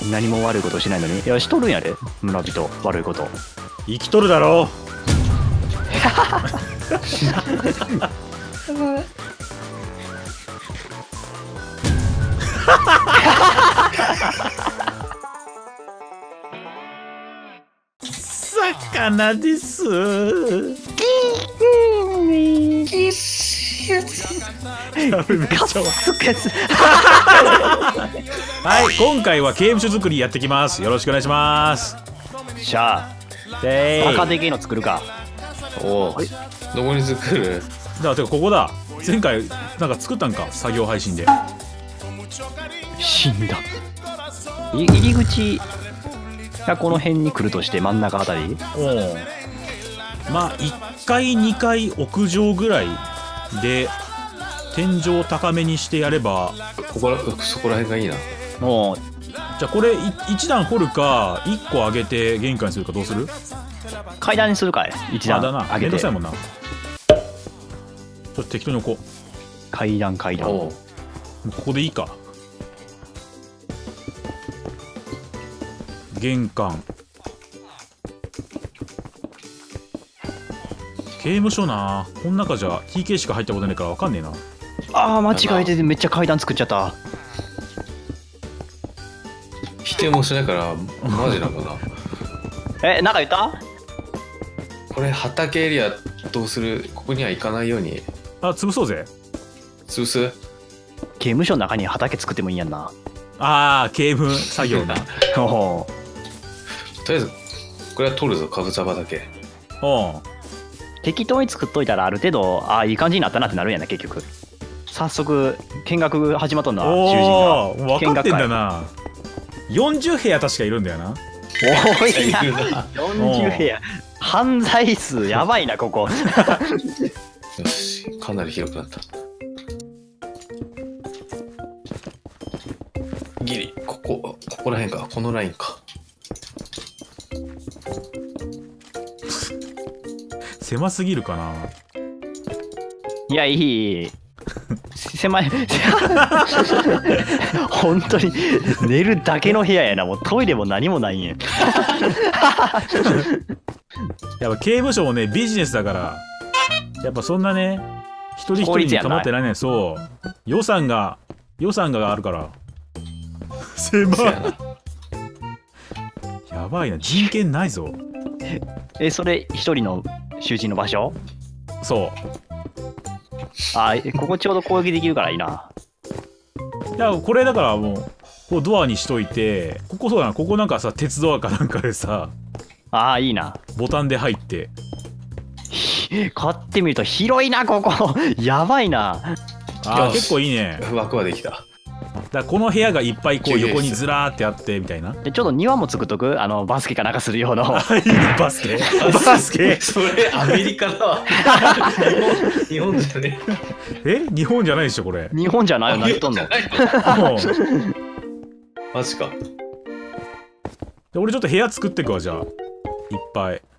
何も悪いことしないのに。いや、しとるんやで、村人。悪いこと。 生きとるだろ魚です。はい、今回は刑務所作りやってきます。よろしくお願いします。 しゃあ、赤でけえの作るか。 おお、どこに作る？ だからここだ。前回なんか作ったんか、作業配信で。 死んだ。入り口がこの辺に来るとして真ん中あたり。 おお。まあ1階2階屋上ぐらいで天井高めにしてやれば。 そこら辺がいいな。 もうじゃあこれ1段掘るか1個上げて玄関にするかどうする？ 階段にするかい。1段だな。 上げて。 めんどくさいもんな。ちょっと適当に置こう。 階段。 おここでいいか。玄関。刑務所な。この中じゃ TK しか入ったことないから分かんねえな。 ああ、間違えてめっちゃ階段作っちゃった。 否定もしないからマジなのかな。 なんか言った？ これ畑エリアどうする？ここには行かないように潰そうぜ。 潰す？ 刑務所の中に畑作ってもいいやんな。 刑務作業な。 おとりあえずこれは取るぞ、かぶ茶畑。 適当に作っといたらある程度いい感じになったなってなるんやな。結局早速見学始まっとんな。囚人が分かってんだな。40部屋確かいるんだよな。 多いな。40部屋。犯罪数やばいなここ。 よし、かなり広くなった。ギリここら辺か。このラインか。 狭すぎるかな。 いや、いい。狭い。本当に寝るだけの部屋やな。もうトイレも何もないんや。 やっぱ刑務所もねビジネスだから、やっぱそんなね一人一人に構ってないね。そう予算があるから。狭い。やばいな、人権ないぞ。 それ一人の囚人の場所？ そう。 ここちょうど攻撃できるからいいな。 いやこれだからもうこうドアにしといて、そうだな、ここなんかさ鉄ドアかなんかでさ、 いいな。 ボタンで入って。 買ってみると広いなここ。やばいな。 結構いいね。 枠はできた。 だからこの部屋がいっぱいこう横にずらーってあってみたいな。 ちょっと庭も作っとく。バスケかなんかするような。 バスケそれアメリカだわ。日本じゃねえ。日本じゃないでしょこれ。 日本じゃないよ。何とんの。 マジか。 俺ちょっと部屋作ってくわ。じゃあいっぱい。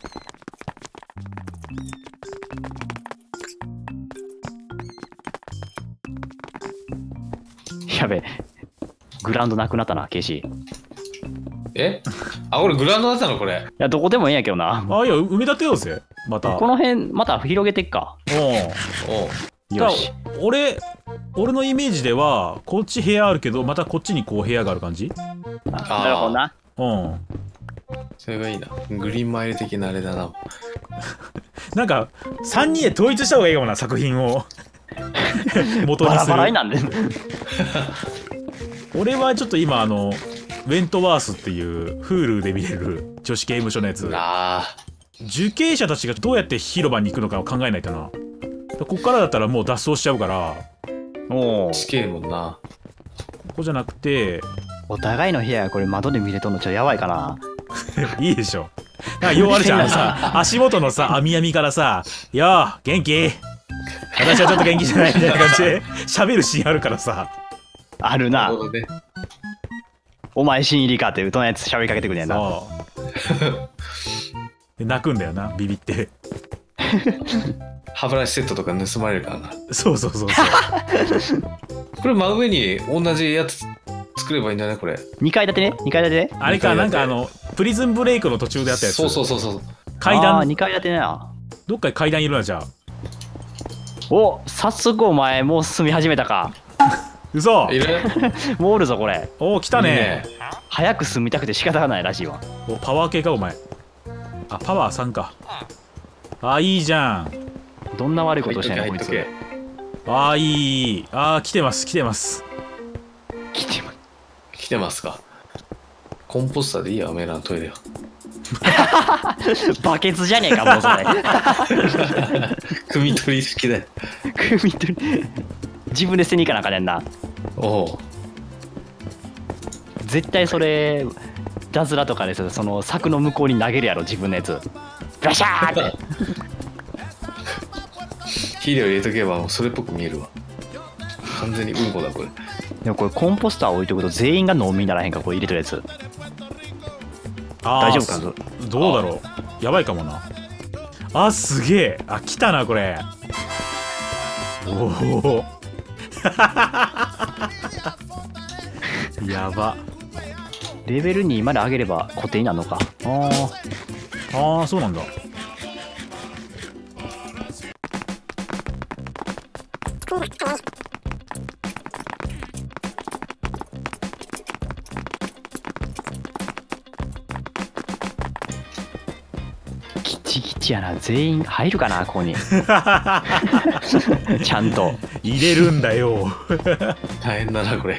やべえ、グラウンドなくなったな、ケイシー。 俺グラウンドだったのこれ。 いや、どこでもいいんやけどな。 いや、埋め立てようぜまた。 この辺また広げてっか。よし。 俺のイメージではこっち部屋あるけど、またこっちにこう部屋がある感じ。 なるほどな。 それがいいな。グリーンマイル的なあれだな。 なんか3人で統一した方がいいかもな、作品を。元にする。 バラバラになんで。 俺はちょっと今ウェントワースっていう Hulu で見れる女子刑務所のやつ。受刑者たちがどうやって広場に行くのかを考えないとな。こっからだったらもう脱走しちゃうから。 死刑もんな。 ここじゃなくて、 お互いの部屋これ窓で見れとんのちょっとやばいかな。 いいでしょ。なんかようあるじゃん。足元のさ網やみからさ「よー元気？私はちょっと元気じゃない」みたいな感じで喋るシーンあるからさ。 あるな。お前新入りかってうとんやつ喋りかけてくるやんな。 で泣くんだよな、ビビって。 歯ブラシセットとか盗まれるからな。 そう。 これ真上に同じやつ作ればいいんだねこれ。 2階建てね、2階建てね。 あれか、なんかプリズンブレイクの途中であったやつ。 そうそうそうそう。 階段。 2階建てな。 どっかに階段いるな、じゃあ。 お、早速お前もう進み始めたか。 嘘。 いる？ もうおるぞこれ。 お、来たね。 早く進みたくて仕方がないらしいわ。 お、パワー系かお前。あ、パワー3か。あ、いいじゃん。 どんな悪いことしてんのこいつ。 あ、いい。あ、来てます来てます。 来てますか。コンポスターでいいや、おめえらのトイレは。 バケツじゃねえかもうそれ。 汲み取り式だよ。 汲み取り。自分で捨てに行かなあかんねんな。 おお。 絶対それダズラとかでその柵の向こうに投げるやろ自分のやつ。バシャーって。 肥料入れとけばもうそれっぽく見えるわ。完全にうんこだこれ。 でもこれコンポスター置いとくと全員が農民にならへんかこれ入れてるやつ。大丈夫かな。 どうだろう。やばいかもな。あ、すげえ。あ、来たなこれ。おお。やば。 レベル2まで上げれば固定になるのか。 ああ、そうなんだ。 ギチギチやな。全員入るかなここに。ちゃんと入れるんだよ。 大変だなこれ。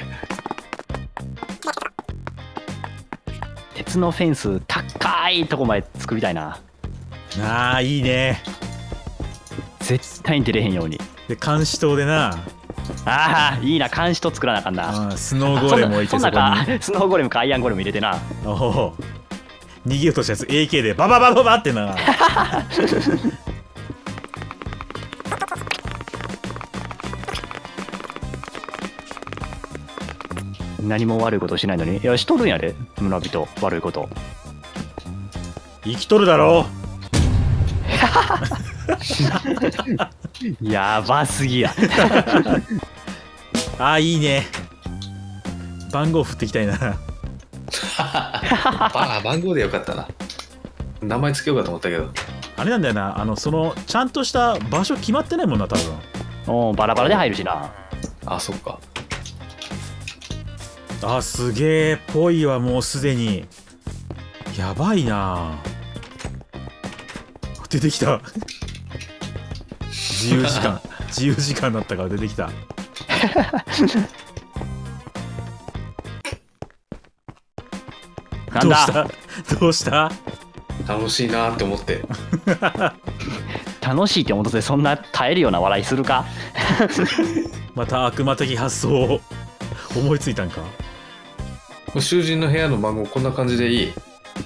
鉄のフェンス高いとこまで作りたいな。 ああ、いいね。 絶対に出れへんように。 で、監視塔でな。 ああ、いいな。監視と作らなあかんな。 スノーゴーレム置いてそこに。 スノーゴーレムかアイアンゴーレム入れてな。 おお。逃げようとしたやつ AK でバババババってな。 何も悪いことしないのに。いや、しとるんやで村人。悪いこと生きとるだろ。 やばすぎや。 ああ、いいね。番号振っていきたいな。 番号でよかったな。名前つけようかと思ったけど。 あれなんだよな。ちゃんとした場所決まってないもんな、多分。 おバラバラで入るしな。 あ、そっか。 あ、すげえぽいわ、もうすでに。やばいな。出てきた。自由時間だったから出てきた。 なんだ。 どうした楽しいなって思って。 楽しいって思ってそんな耐えるような笑いするか。 また悪魔的発想を思いついたんか。 囚人の部屋の番号こんな感じでいい？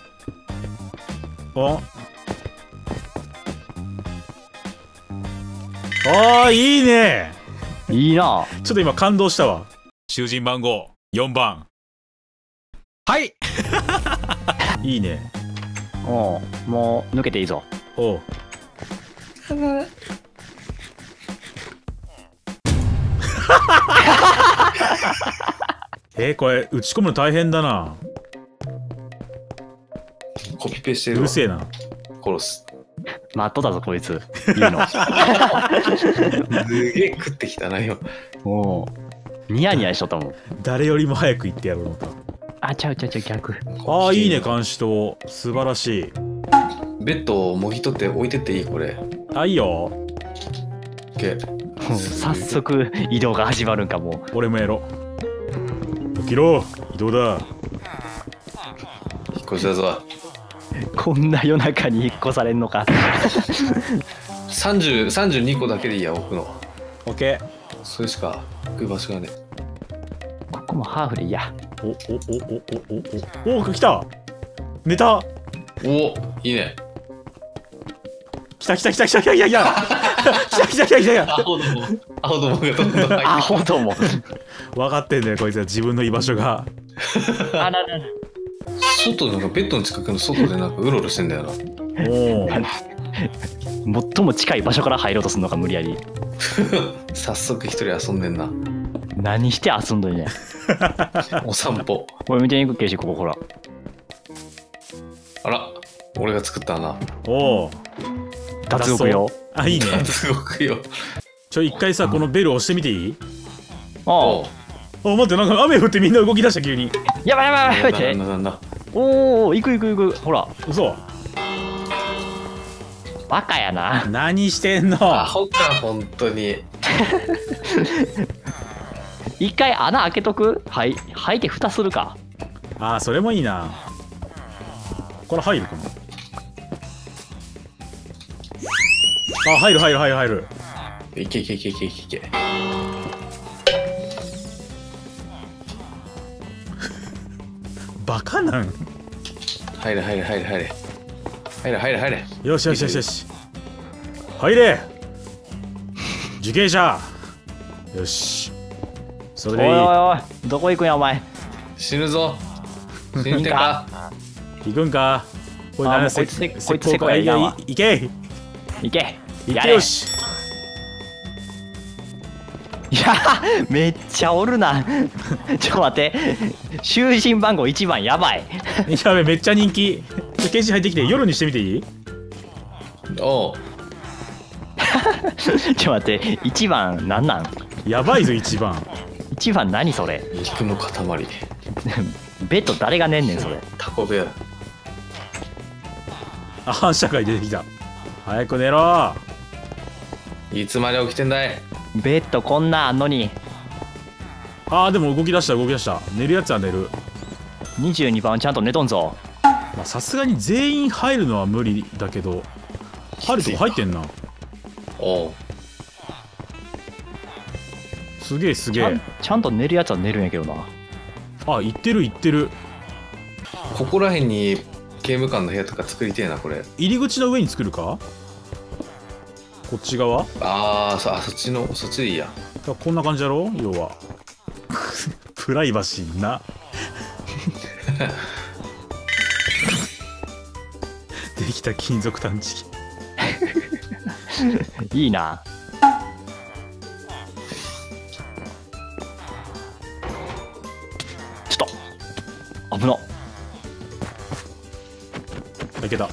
いいね。 いいな。 ちょっと今感動したわ。囚人番号4番。はい。いいね。 もう抜けていいぞ。 おう。これ打ち込むの大変だな。 コピペしてるわ。 うるせえな。 殺す。 マットだぞこいつ。いいの。 すげえ食ってきたなよ。 もうニヤニヤしとったもん。 誰よりも早く行ってやろうと思った。 あ、ちゃう逆。 ああ、いいね。監視塔素晴らしい。 ベッドをもぎ取って置いてっていいこれ。 あ、いいよ。 早速移動が始まるんかもう。 俺もやろう。起きろ、移動だ。 引っ越しだぞ。 こんな夜中に引っ越されんのか。 32個だけでいいや置くの。 オッケー。 それしか置く場所がね。 ここもハーフでいいや。 お来た。寝た。 お、いいね。 来た。 アホどもがどんどん入って。 アホども。 分かってんだよこいつは自分の居場所が。 あらら。 外なんかベッドの近くの外でなんかうろうろしてんだよな。 おお。 最も近い場所から入ろうとするのが無理やり。 早速一人遊んでんな。 何して遊んどんねん。 お散歩。 これ見てに行くけし、ここほら。 あら、俺が作ったな。 おお。 脱獄よ。 あ、いいね。 すごくよ。 一回さ、このベル押してみていい？ おう。 あ、待って、なんか雨降ってみんな動き出した急に。 やばいやばいやばいって。 なんだ。 おお、行く行く行く。ほら。 嘘。 バカやな。 何してんの？ アホか、本当に。 一回穴開けとく？はい、吐いて蓋するか。 あー、それもいいな。これ入るかも。あ、入る入る入る入る。 いけいけいけいけいけ。 バカなん？ 入れ入れ入れ入れ。入れ入れ入れ。 よしよしよしよし。入れ。受刑者。よし。それでいい。 おいおいおい、どこ行くんやお前。 死ぬぞ。死ぬてか。 行くんか。これあ、もう何こいつせこいつせこやいらんわ。 いけ。 行け。 いやれ。 けよし。 いや、めっちゃおるな。ちょっと待って。囚人番号1番やばい。 やべ、めっちゃ人気。刑事入ってきて夜にしてみていい？ おう。 ちょっと待って。1番なんなん？ やばいぞ一番。 1番何それ。 肉の塊。 ベッド誰が寝んねんそれ。 タコ部屋。 あ、反社会出てきた。早く寝ろ。 いつまで起きてんだい。 ベッドこんなあんのに。 あー、でも動き出した動き出した。寝るやつは寝る。 22番ちゃんと寝とんぞ。 まあさすがに全員入るのは無理だけど、入るとこ入ってんな。 おう。 すげえすげえ。 ちゃんと寝るやつは寝るんやけどな。 あ、行ってる行ってる。 ここら辺に刑務官の部屋とか作りてえな、これ。 入り口の上に作るか？こっち側？ そっちの、そっちでいいや。 こんな感じだろ要は。プライバシーな。できた金属探知機。 いいな。ちょっと危な。 いけた。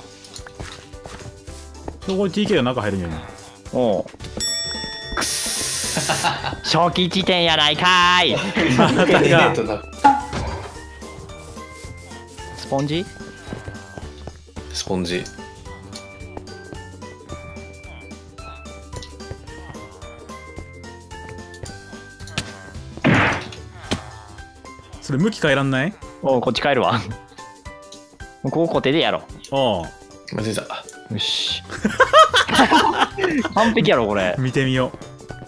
そこに TK が中入るんやね。 おう。くっ初期地点やないかーい。 あなたがスポンジ？ スポンジ。 それ向き変えらんない？ おう、こっち帰るわ。ここ固定でやろああ、 間違えた。 う。よし。完璧やろこれ。 見てみよ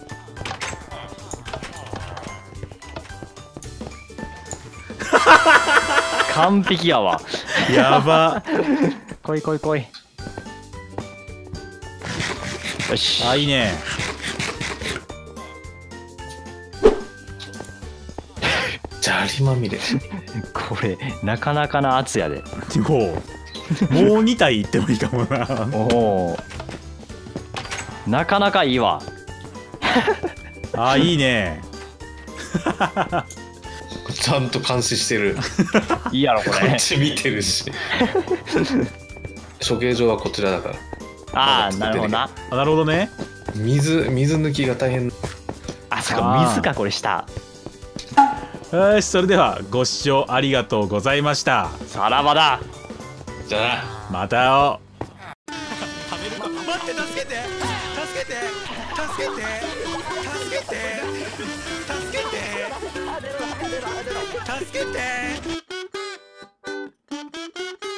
完璧やわ。 う。やば。 来い来い来い。よし。 あ、いいね。 砂利まみれ。 これなかなかな圧やで。 もう2体いってもいいかもな。 おお。なかなかいいわ。 あ、いいね。 ちゃんと監視してる。 いいやろここれっ。ち見てるし。処刑場はこちらだから。 ああ、なるほどな。 あ、なるほどね。 水抜きが大変。 あ、そっか、水かこれ下。 よし、それではご視聴ありがとうございました。 さらばだ。 じゃあな。 またを。 待って助けて助けて助けて助けて助けて助けて